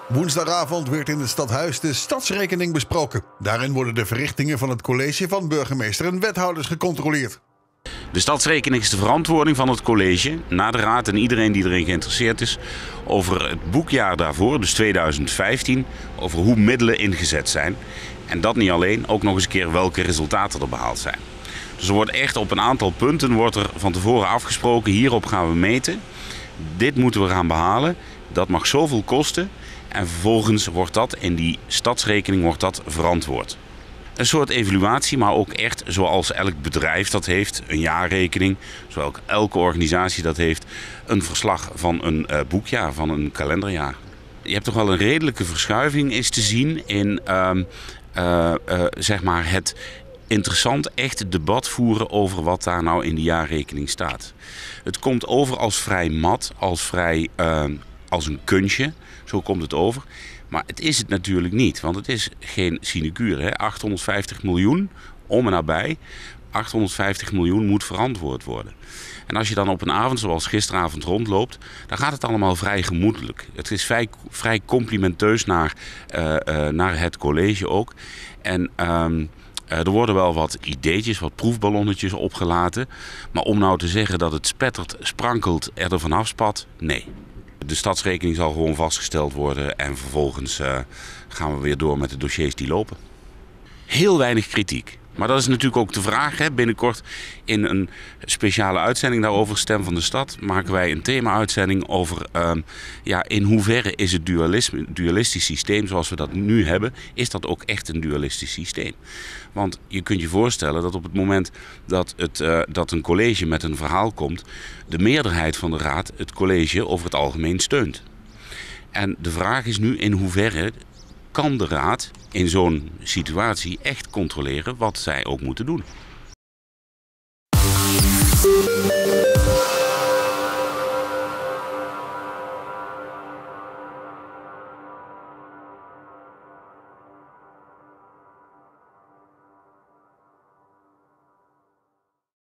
Woensdagavond werd in het stadhuis de stadsrekening besproken. Daarin worden de verrichtingen van het college van burgemeester en wethouders gecontroleerd. De stadsrekening is de verantwoording van het college, na de raad en iedereen die erin geïnteresseerd is, over het boekjaar daarvoor, dus 2015, over hoe middelen ingezet zijn. En dat niet alleen, ook nog eens een keer welke resultaten er behaald zijn. Dus er wordt echt op een aantal punten wordt er van tevoren afgesproken, hierop gaan we meten. Dit moeten we gaan behalen, dat mag zoveel kosten. En vervolgens wordt dat in die stadsrekening wordt dat verantwoord. Een soort evaluatie, maar ook echt zoals elk bedrijf dat heeft, een jaarrekening, zoals elke organisatie dat heeft, een verslag van een boekjaar, van een kalenderjaar. Je hebt toch wel een redelijke verschuiving is te zien in zeg maar het interessant echt debat voeren over wat daar nou in die jaarrekening staat. Het komt over als vrij mat, als vrij als een kunstje, zo komt het over. Maar het is het natuurlijk niet, want het is geen sinecure. Hè? 850 miljoen, om en nabij, 850 miljoen moet verantwoord worden. En als je dan op een avond zoals gisteravond rondloopt, dan gaat het allemaal vrij gemoedelijk. Het is vrij complimenteus naar het college ook. En er worden wel wat ideetjes, wat proefballonnetjes opgelaten. Maar om nou te zeggen dat het spettert, sprankelt, er vanaf spat, nee. De stadsrekening zal gewoon vastgesteld worden en vervolgens gaan we weer door met de dossiers die lopen. Heel weinig kritiek. Maar dat is natuurlijk ook de vraag. Hè? Binnenkort in een speciale uitzending daarover, Stem van de Stad, maken wij een thema-uitzending over in hoeverre is het dualistisch systeem zoals we dat nu hebben, is dat ook echt een dualistisch systeem. Want je kunt je voorstellen dat op het moment dat een college met een verhaal komt, de meerderheid van de raad het college over het algemeen steunt. En de vraag is nu in hoeverre kan de raad in zo'n situatie echt controleren wat zij ook moeten doen.